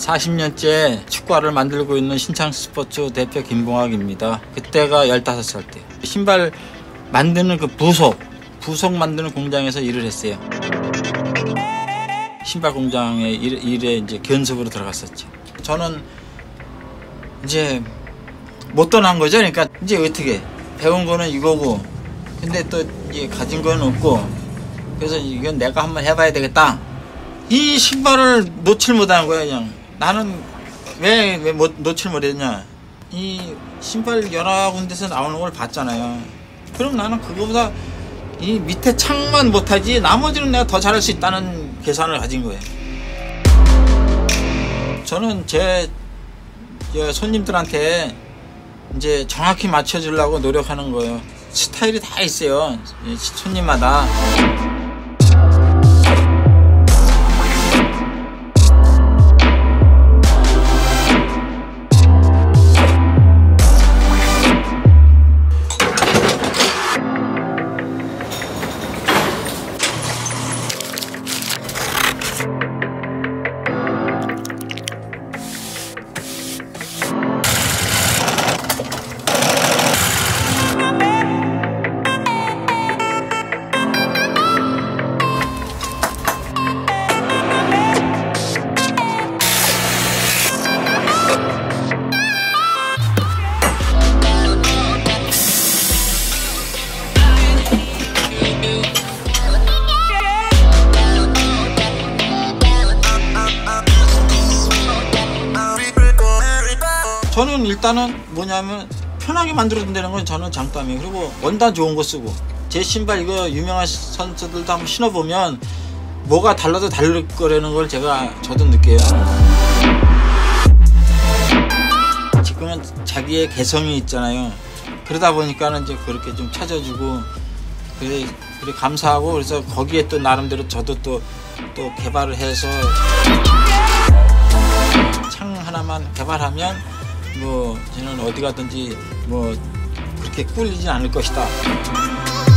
40년째 축구화를 만들고 있는 신창스포츠 대표 김봉학입니다. 그때가 15살 때 신발 만드는 그 부속 만드는 공장에서 일을 했어요. 신발 공장에 일에 이제 견습으로 들어갔었죠. 저는 이제 못 떠난 거죠. 그러니까 이제 어떻게 배운 거는 이거고, 근데 또 이제 가진 건 없고, 그래서 이건 내가 한번 해봐야 되겠다. 이 신발을 놓칠 못하는 거야. 그냥 나는 왜 놓칠 못했냐, 이 신발 여러 군데서 나오는 걸 봤잖아요. 그럼 나는 그거보다 이 밑에 창만 못하지 나머지는 내가 더 잘할 수 있다는 계산을 가진 거예요. 저는 제 손님들한테 이제 정확히 맞춰주려고 노력하는 거예요. 스타일이 다 있어요, 손님마다. 저는 일단은 뭐냐면 편하게 만들어준다는 건 저는 장점이에요. 그리고 원단 좋은 거 쓰고, 제 신발 이거 유명한 선수들도 한번 신어보면 뭐가 달라도 다를 거라는 걸 저도 느껴요. 지금은 자기의 개성이 있잖아요. 그러다 보니까는 이제 그렇게 좀 찾아주고, 그래 감사하고, 그래서 거기에 또 나름대로 저도 또 개발을 해서 창 하나만 개발하면 뭐 저는 어디 가든지 뭐 그렇게 꿀리진 않을 것이다.